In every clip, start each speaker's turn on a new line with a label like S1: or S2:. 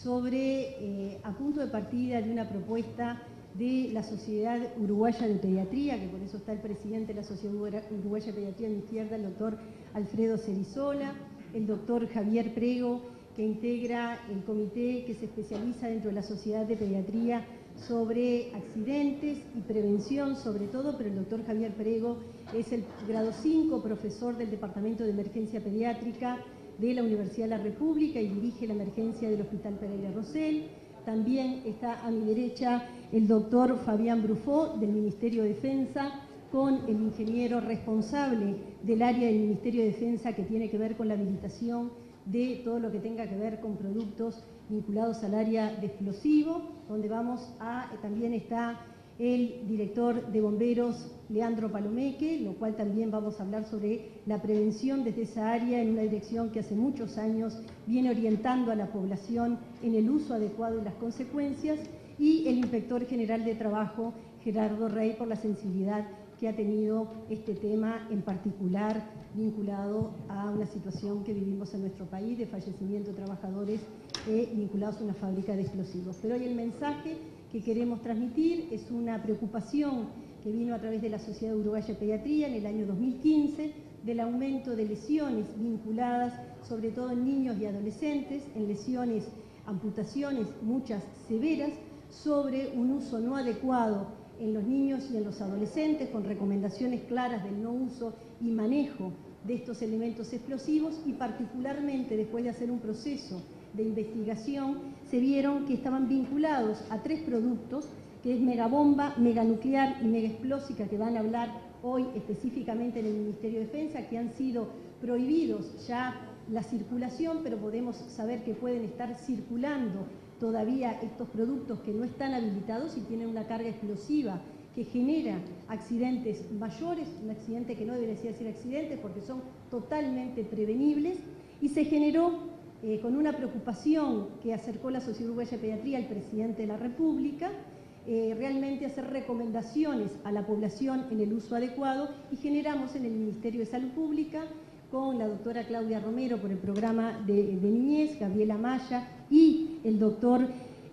S1: sobre, a punto de partida de una propuesta de la Sociedad Uruguaya de Pediatría, que por eso está el presidente de la Sociedad Uruguaya de Pediatría a mi izquierda, el doctor Alfredo Cerizola, el doctor Javier Prego, que integra el comité que se especializa dentro de la Sociedad de Pediatría sobre accidentes y prevención sobre todo, pero el doctor Javier Prego es el grado 5 profesor del Departamento de Emergencia Pediátrica de la Universidad de la República y dirige la emergencia del Hospital Pereira Rosell. También está a mi derecha el doctor Fabián Brufó del Ministerio de Defensa, con el ingeniero responsable del área del Ministerio de Defensa que tiene que ver con la habilitación de todo lo que tenga que ver con productos vinculados al área de explosivo, donde también está el director de bomberos, Leandro Palomeque, lo cual también vamos a hablar sobre la prevención desde esa área en una dirección que hace muchos años viene orientando a la población en el uso adecuado y las consecuencias, y el inspector general de trabajo, Gerardo Rey, por la sensibilidad que ha tenido este tema en particular vinculado a una situación que vivimos en nuestro país de fallecimiento de trabajadores vinculados a una fábrica de explosivos. Pero hoy el mensaje que queremos transmitir es una preocupación que vino a través de la Sociedad Uruguaya de Pediatría en el año 2015 del aumento de lesiones vinculadas sobre todo en niños y adolescentes, en lesiones, amputaciones, muchas severas, sobre un uso no adecuado en los niños y en los adolescentes, con recomendaciones claras del no uso y manejo de estos elementos explosivos, y particularmente después de hacer un proceso de investigación se vieron que estaban vinculados a 3 productos, que es megabomba, meganuclear y megaexplósica, que van a hablar hoy específicamente en el Ministerio de Defensa, que han sido prohibidos ya la circulación, pero podemos saber que pueden estar circulando todavía estos productos que no están habilitados y tienen una carga explosiva que genera accidentes mayores, un accidente que no debería ser accidente porque son totalmente prevenibles, y se generó con una preocupación que acercó la Sociedad Uruguaya de Pediatría al presidente de la República, realmente hacer recomendaciones a la población en el uso adecuado, y generamos en el Ministerio de Salud Pública con la doctora Claudia Romero por el programa de niñez, Gabriela Maya y el doctor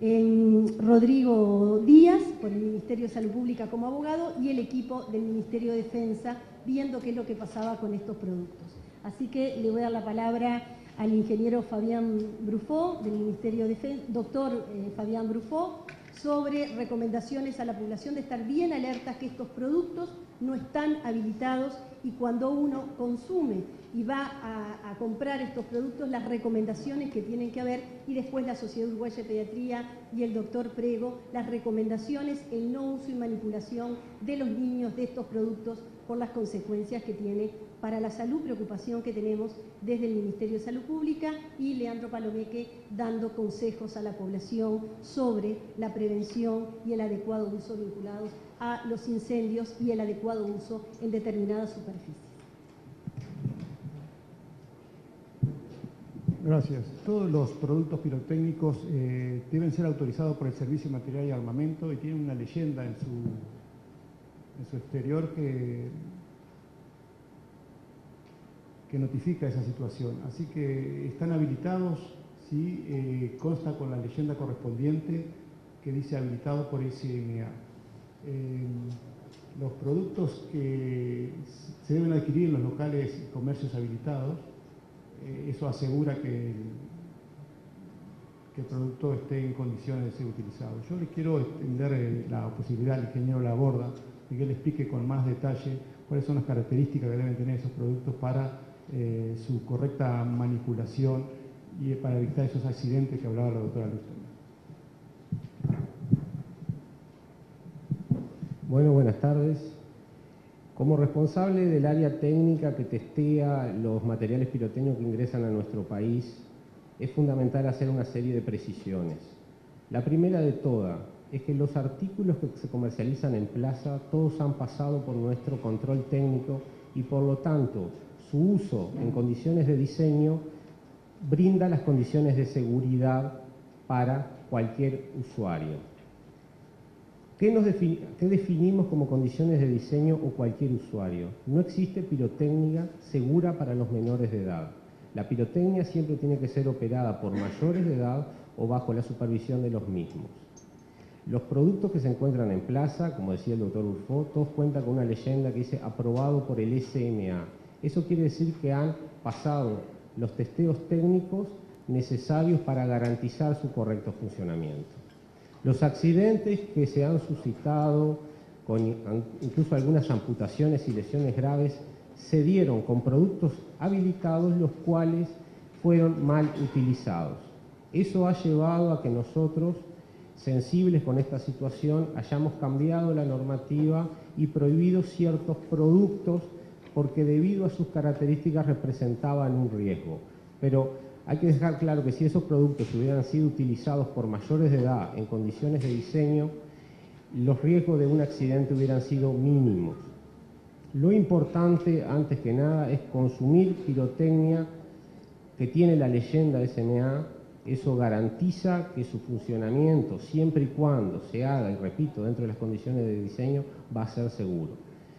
S1: Rodrigo Díaz por el Ministerio de Salud Pública como abogado, y el equipo del Ministerio de Defensa viendo qué es lo que pasaba con estos productos. Así que le voy a dar la palabra al ingeniero Fabián Brufó del Ministerio de Defensa, doctor Fabián Brufó, sobre recomendaciones a la población de estar bien alertas que estos productos no están habilitados, y cuando uno consume y va a comprar estos productos, las recomendaciones que tienen que haber, y después la Sociedad Uruguaya de Pediatría y el doctor Prego, las recomendaciones, el no uso y manipulación de los niños de estos productos por las consecuencias que tiene para la salud, preocupación que tenemos desde el Ministerio de Salud Pública, y Leandro Palomeque dando consejos a la población sobre la prevención y el adecuado uso vinculados a los incendios y el adecuado uso en determinadas superficies.
S2: Gracias. Todos los productos pirotécnicos deben ser autorizados por el Servicio de Material y Armamento, y tienen una leyenda en su exterior que notifica esa situación. Así que están habilitados, sí, consta con la leyenda correspondiente que dice habilitado por SMA. Los productos que se deben adquirir en los locales y comercios habilitados, eso asegura que el producto esté en condiciones de ser utilizado. Yo les quiero extender la posibilidad al ingeniero Laborda de que él explique con más detalle cuáles son las características que deben tener esos productos para su correcta manipulación y para evitar esos accidentes que hablaba la doctora Luz.
S3: Bueno, buenas tardes. Como responsable del área técnica que testea los materiales pirotécnicos que ingresan a nuestro país, es fundamental hacer una serie de precisiones. La primera de todas es que los artículos que se comercializan en plaza, todos han pasado por nuestro control técnico, y por lo tanto su uso en condiciones de diseño brinda las condiciones de seguridad para cualquier usuario. ¿Qué definimos como condiciones de diseño o cualquier usuario? No existe pirotecnia segura para los menores de edad. La pirotecnia siempre tiene que ser operada por mayores de edad o bajo la supervisión de los mismos. Los productos que se encuentran en plaza, como decía el doctor Urfó, todos cuentan con una leyenda que dice aprobado por el SMA. Eso quiere decir que han pasado los testeos técnicos necesarios para garantizar su correcto funcionamiento. Los accidentes que se han suscitado, con incluso algunas amputaciones y lesiones graves, se dieron con productos habilitados los cuales fueron mal utilizados. Eso ha llevado a que nosotros, sensibles con esta situación, hayamos cambiado la normativa y prohibido ciertos productos porque debido a sus características representaban un riesgo. Pero hay que dejar claro que si esos productos hubieran sido utilizados por mayores de edad en condiciones de diseño, los riesgos de un accidente hubieran sido mínimos. Lo importante, antes que nada, es consumir pirotecnia que tiene la leyenda SMA. Eso garantiza que su funcionamiento, siempre y cuando se haga, y repito, dentro de las condiciones de diseño, va a ser seguro.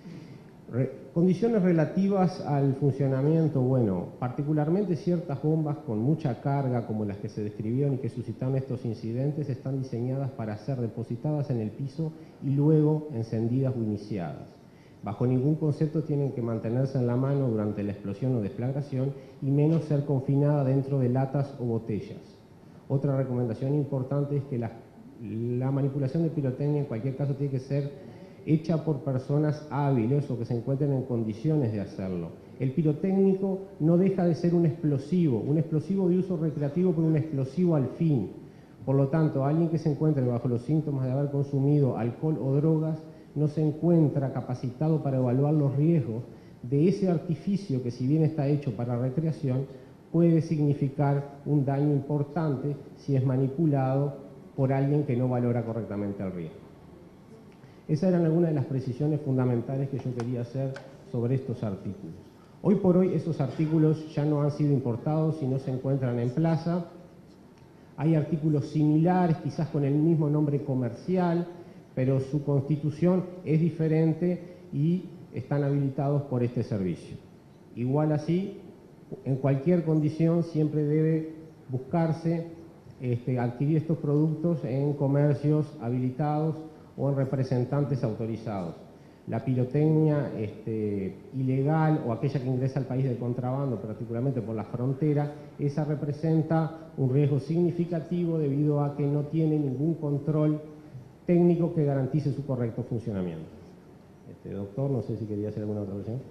S3: Condiciones relativas al funcionamiento, bueno, particularmente ciertas bombas con mucha carga, como las que se describieron y que suscitaron estos incidentes, están diseñadas para ser depositadas en el piso y luego encendidas o iniciadas. Bajo ningún concepto tienen que mantenerse en la mano durante la explosión o deflagración y menos ser confinada dentro de latas o botellas. Otra recomendación importante es que la manipulación de pirotecnia en cualquier caso tiene que ser hecha por personas hábiles o que se encuentren en condiciones de hacerlo. El pirotécnico no deja de ser un explosivo de uso recreativo, pero un explosivo al fin. Por lo tanto, alguien que se encuentre bajo los síntomas de haber consumido alcohol o drogas no se encuentra capacitado para evaluar los riesgos de ese artificio que, si bien está hecho para recreación, puede significar un daño importante si es manipulado por alguien que no valora correctamente el riesgo. Esas eran algunas de las precisiones fundamentales que yo quería hacer sobre estos artículos. Hoy por hoy esos artículos ya no han sido importados y no se encuentran en plaza. Hay artículos similares, quizás con el mismo nombre comercial, pero su constitución es diferente y están habilitados por este servicio. Igual así, en cualquier condición siempre debe buscarse adquirir estos productos en comercios habilitados o en representantes autorizados. La pirotecnia ilegal o aquella que ingresa al país de contrabando, particularmente por la frontera, esa representa un riesgo significativo debido a que no tiene ningún control técnico que garantice su correcto funcionamiento. Doctor, no sé si quería hacer alguna otra cuestión.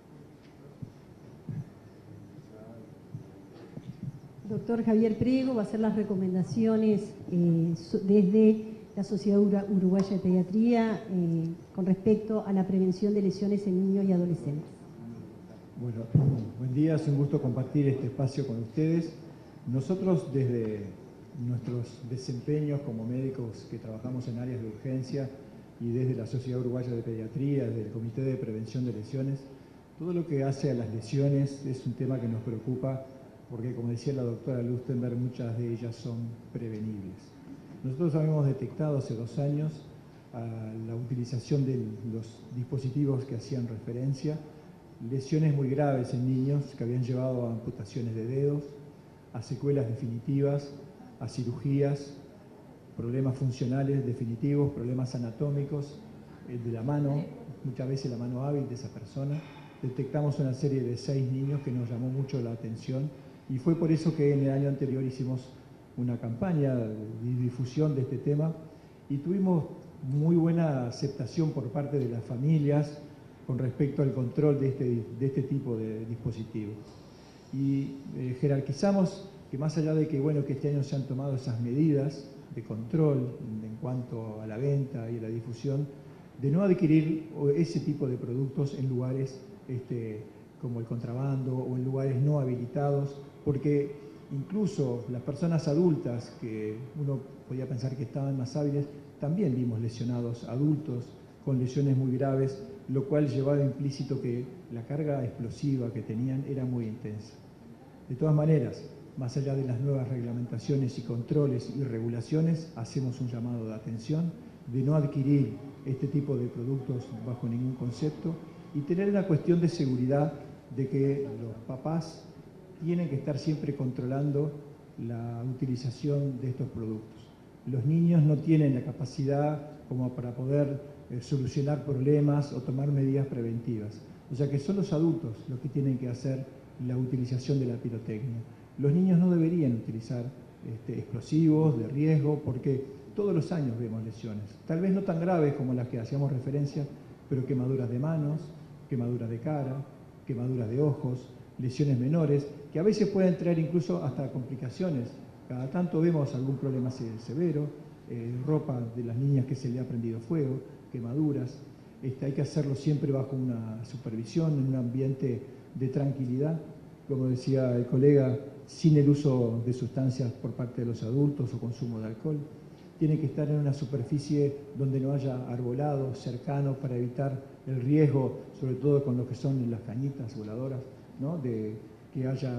S1: Doctor Javier Priego va a hacer las recomendaciones desde la Sociedad Uruguaya de Pediatría con respecto a la prevención de lesiones en niños y adolescentes.
S4: Bueno, buen día, es un gusto compartir este espacio con ustedes. Nosotros, desde nuestros desempeños como médicos que trabajamos en áreas de urgencia y desde la Sociedad Uruguaya de Pediatría, desde el Comité de Prevención de Lesiones, todo lo que hace a las lesiones es un tema que nos preocupa porque, como decía la doctora Lustenberg, muchas de ellas son prevenibles. Nosotros habíamos detectado hace 2 años la utilización de los dispositivos que hacían referencia, lesiones muy graves en niños que habían llevado a amputaciones de dedos, a secuelas definitivas, a cirugías, problemas funcionales definitivos, problemas anatómicos, de la mano, muchas veces la mano hábil de esa persona. Detectamos una serie de 6 niños que nos llamó mucho la atención y fue por eso que en el año anterior hicimos una campaña de difusión de este tema y tuvimos muy buena aceptación por parte de las familias con respecto al control de este tipo de dispositivos. Y jerarquizamos que más allá de que, bueno, que este año se han tomado esas medidas de control en cuanto a la venta y a la difusión, de no adquirir ese tipo de productos en lugares como el contrabando o en lugares no habilitados, porque incluso las personas adultas, que uno podía pensar que estaban más hábiles, también vimos lesionados adultos con lesiones muy graves, lo cual llevaba implícito que la carga explosiva que tenían era muy intensa. De todas maneras, más allá de las nuevas reglamentaciones y controles y regulaciones, hacemos un llamado de atención de no adquirir este tipo de productos bajo ningún concepto y tener una cuestión de seguridad de que los papás tienen que estar siempre controlando la utilización de estos productos. Los niños no tienen la capacidad como para poder solucionar problemas o tomar medidas preventivas. O sea que son los adultos los que tienen que hacer la utilización de la pirotecnia. Los niños no deberían utilizar explosivos de riesgo porque todos los años vemos lesiones, tal vez no tan graves como las que hacíamos referencia, pero quemaduras de manos, quemaduras de cara, quemaduras de ojos, lesiones menores, que a veces pueden traer incluso hasta complicaciones. Cada tanto vemos algún problema severo, ropa de las niñas que se le ha prendido fuego, quemaduras. Hay que hacerlo siempre bajo una supervisión, en un ambiente de tranquilidad, como decía el colega, sin el uso de sustancias por parte de los adultos o consumo de alcohol. Tiene que estar en una superficie donde no haya arbolado cercano para evitar el riesgo, sobre todo con lo que son las cañitas voladoras, ¿no? De que haya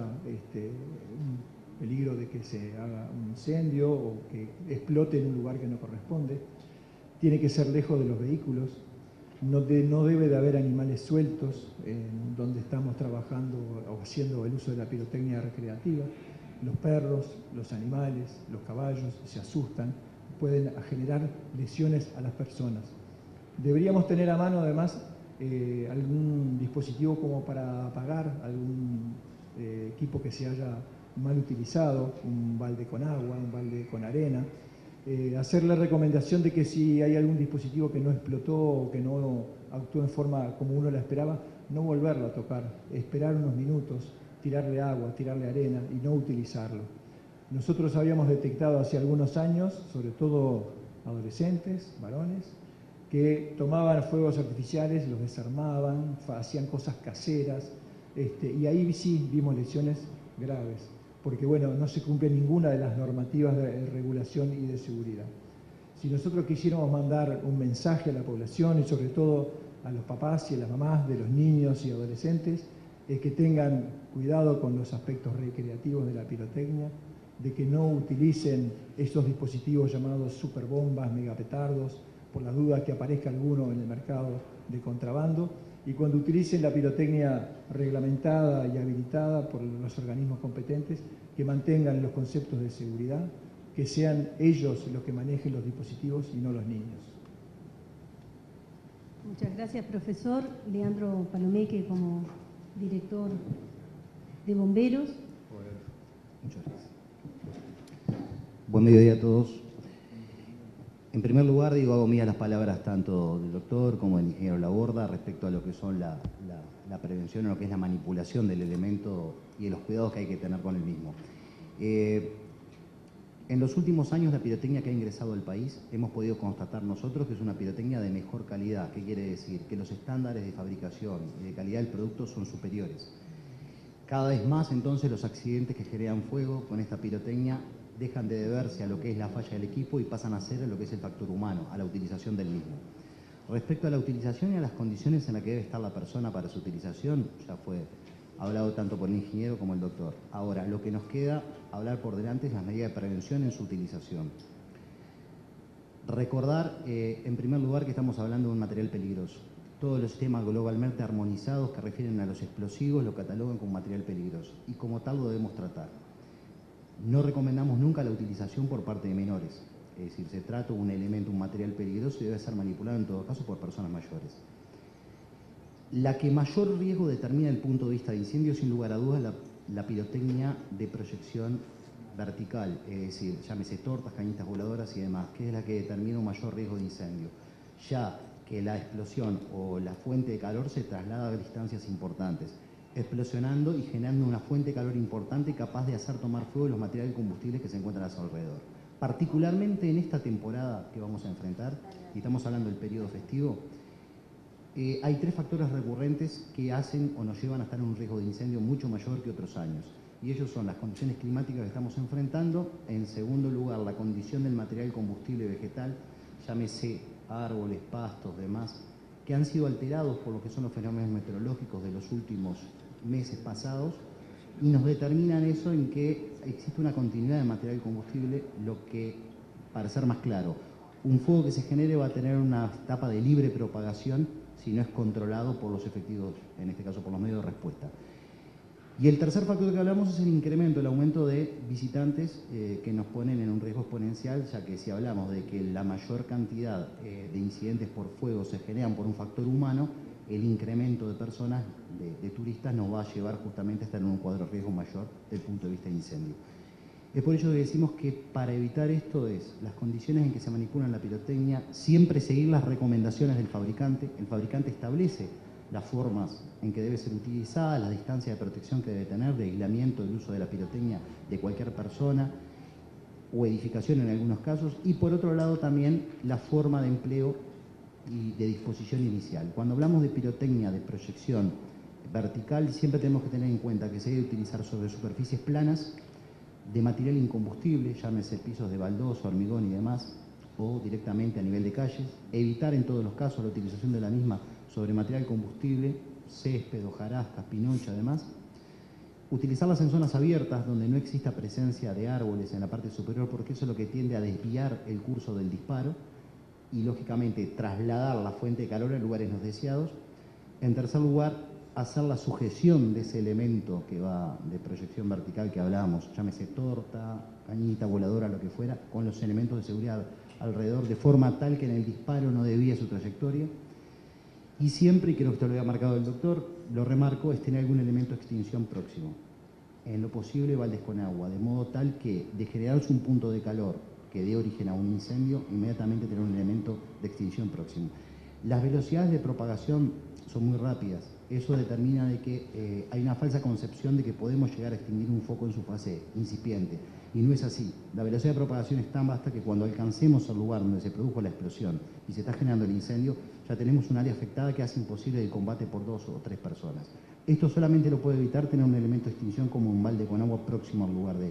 S4: un peligro de que se haga un incendio o que explote en un lugar que no corresponde. Tiene que ser lejos de los vehículos. No debe de haber animales sueltos en donde estamos trabajando o haciendo el uso de la pirotecnia recreativa. Los perros, los animales, los caballos se asustan, pueden generar lesiones a las personas. Deberíamos tener a mano además algún dispositivo como para apagar algún equipo que se haya mal utilizado, un balde con agua, un balde con arena. Hacer la recomendación de que si hay algún dispositivo que no explotó o que no actuó en forma como uno la esperaba, no volverlo a tocar, esperar unos minutos, tirarle agua, tirarle arena y no utilizarlo. Nosotros habíamos detectado hace algunos años, sobre todo adolescentes, varones, que tomaban fuegos artificiales, los desarmaban, hacían cosas caseras, y ahí sí vimos lesiones graves, porque bueno, no se cumple ninguna de las normativas de regulación y de seguridad. Si nosotros quisiéramos mandar un mensaje a la población y sobre todo a los papás y a las mamás de los niños y adolescentes, es que tengan cuidado con los aspectos recreativos de la pirotecnia, de que no utilicen estos dispositivos llamados superbombas, megapetardos, por la duda que aparezca alguno en el mercado de contrabando, y cuando utilicen la pirotecnia reglamentada y habilitada por los organismos competentes, que mantengan los conceptos de seguridad, que sean ellos los que manejen los dispositivos y no los niños.
S1: Muchas gracias, profesor. Leandro Palomeque, como director de Bomberos.
S5: Muchas gracias. Buen mediodía a todos. En primer lugar, hago mías las palabras tanto del doctor como del ingeniero Laborda respecto a lo que son la prevención o lo que es la manipulación del elemento y de los cuidados que hay que tener con el mismo. En los últimos años, la pirotecnia que ha ingresado al país, hemos podido constatar nosotros que es una pirotecnia de mejor calidad. ¿Qué quiere decir? Que los estándares de fabricación y de calidad del producto son superiores. Cada vez más, entonces, los accidentes que generan fuego con esta pirotecnia dejan de deberse a lo que es la falla del equipo y pasan a ser lo que es el factor humano, a la utilización del mismo. Respecto a la utilización y a las condiciones en las que debe estar la persona para su utilización, ya fue hablado tanto por el ingeniero como el doctor. Ahora, lo que nos queda hablar por delante es las medidas de prevención en su utilización. Recordar, en primer lugar, que estamos hablando de un material peligroso. Todos los sistemas globalmente armonizados que refieren a los explosivos lo catalogan como material peligroso y como tal lo debemos tratar. No recomendamos nunca la utilización por parte de menores, es decir, se trata de un elemento, un material peligroso y debe ser manipulado en todo caso por personas mayores. La que mayor riesgo determina el punto de vista de incendio, sin lugar a dudas, la pirotecnia de proyección vertical, es decir, llámese tortas, cañitas voladoras y demás, que es la que determina un mayor riesgo de incendio, ya que la explosión o la fuente de calor se traslada a distancias importantes, explosionando y generando una fuente de calor importante capaz de hacer tomar fuego los materiales combustibles que se encuentran a su alrededor. Particularmente en esta temporada que vamos a enfrentar, y estamos hablando del periodo festivo, hay tres factores recurrentes que hacen o nos llevan a estar en un riesgo de incendio mucho mayor que otros años. Y ellos son las condiciones climáticas que estamos enfrentando, en segundo lugar la condición del material combustible vegetal, llámese árboles, pastos, demás, que han sido alterados por lo que son los fenómenos meteorológicos de los últimos meses pasados, y nos determinan eso en que existe una continuidad de material combustible, lo que, para ser más claro, un fuego que se genere va a tener una etapa de libre propagación si no es controlado por los efectivos, en este caso por los medios de respuesta. Y el tercer factor que hablamos es el incremento, el aumento de visitantes que nos ponen en un riesgo exponencial, ya que si hablamos de que la mayor cantidad de incidentes por fuego se generan por un factor humano, el incremento de personas, de turistas, nos va a llevar justamente a estar en un cuadro de riesgo mayor desde el punto de vista de incendio. Es por ello que decimos que para evitar esto es las condiciones en que se manipula la pirotecnia, siempre seguir las recomendaciones del fabricante. El fabricante establece las formas en que debe ser utilizada, la distancia de protección que debe tener, de aislamiento del uso de la pirotecnia de cualquier persona o edificación en algunos casos, y por otro lado también la forma de empleo y de disposición inicial. Cuando hablamos de pirotecnia de proyección vertical, siempre tenemos que tener en cuenta que se debe utilizar sobre superficies planas, de material incombustible, llámese pisos de baldosa, hormigón y demás, o directamente a nivel de calles, evitar en todos los casos la utilización de la misma sobre material combustible, césped, hojarascas, pinocha, además, utilizarlas en zonas abiertas donde no exista presencia de árboles en la parte superior, porque eso es lo que tiende a desviar el curso del disparo y, lógicamente, trasladar la fuente de calor a lugares no deseados. En tercer lugar, hacer la sujeción de ese elemento que va de proyección vertical que hablábamos, llámese torta, cañita, voladora, lo que fuera, con los elementos de seguridad alrededor, de forma tal que en el disparo no desvíe su trayectoria. Y siempre, y creo que esto lo había marcado el doctor, lo remarco, es tener algún elemento de extinción próximo. En lo posible, baldes con agua, de modo tal que de generarse un punto de calor que dé origen a un incendio, inmediatamente tener un elemento de extinción próximo. Las velocidades de propagación son muy rápidas. Eso determina de que hay una falsa concepción de que podemos llegar a extinguir un foco en su fase incipiente. Y no es así. La velocidad de propagación es tan vasta que cuando alcancemos el lugar donde se produjo la explosión y se está generando el incendio, ya tenemos un área afectada que hace imposible el combate por 2 o 3 personas. Esto solamente lo puede evitar tener un elemento de extinción como un balde con agua próximo al lugar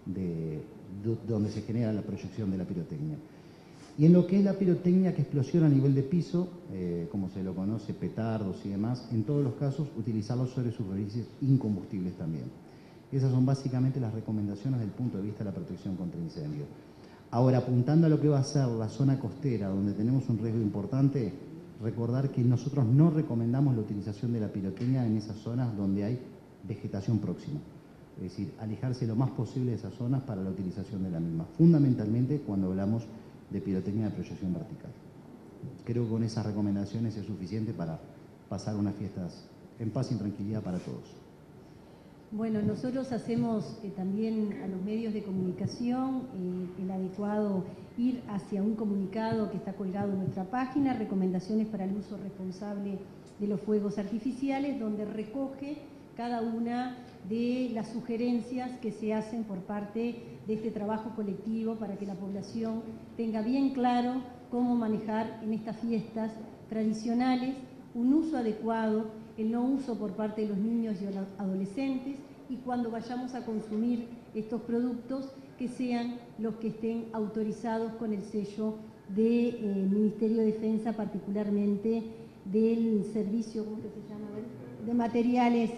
S5: donde se genera la proyección de la pirotecnia. Y en lo que es la pirotecnia que explosiona a nivel de piso, como se lo conoce, petardos y demás, en todos los casos utilizarlos sobre superficies incombustibles también. Esas son básicamente las recomendaciones del punto de vista de la protección contra incendio. Ahora, apuntando a lo que va a ser la zona costera, donde tenemos un riesgo importante, recordar que nosotros no recomendamos la utilización de la pirotecnia en esas zonas donde hay vegetación próxima. Es decir, alejarse lo más posible de esas zonas para la utilización de la misma, fundamentalmente cuando hablamos de pirotecnia de proyección vertical. Creo que con esas recomendaciones es suficiente para pasar unas fiestas en paz y en tranquilidad para todos.
S1: Bueno, nosotros hacemos también a los medios de comunicación el adecuado ir hacia un comunicado que está colgado en nuestra página, recomendaciones para el uso responsable de los fuegos artificiales, donde recoge cada una de las sugerencias que se hacen por parte de este trabajo colectivo para que la población tenga bien claro cómo manejar en estas fiestas tradicionales un uso adecuado, el no uso por parte de los niños y los adolescentes, y cuando vayamos a consumir estos productos que sean los que estén autorizados con el sello del Ministerio de Defensa, particularmente del Servicio, ¿cómo que se llama? De Materiales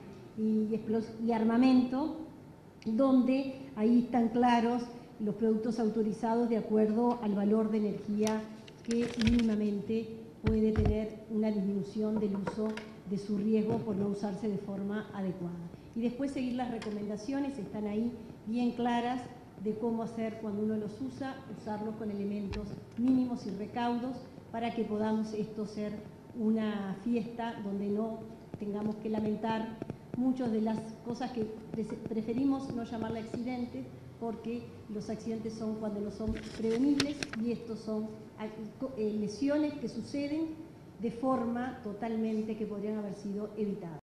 S1: y Armamento, donde ahí están claros los productos autorizados de acuerdo al valor de energía que mínimamente puede tener una disminución del uso de su riesgo por no usarse de forma adecuada. Y después seguir las recomendaciones, están ahí bien claras de cómo hacer cuando uno los usa, usarlos con elementos mínimos y recaudos para que podamos esto ser una fiesta donde no tengamos que lamentar muchas de las cosas que preferimos no llamarle accidentes, porque los accidentes son cuando no son prevenibles y estos son lesiones que suceden de forma totalmente que podrían haber sido evitadas.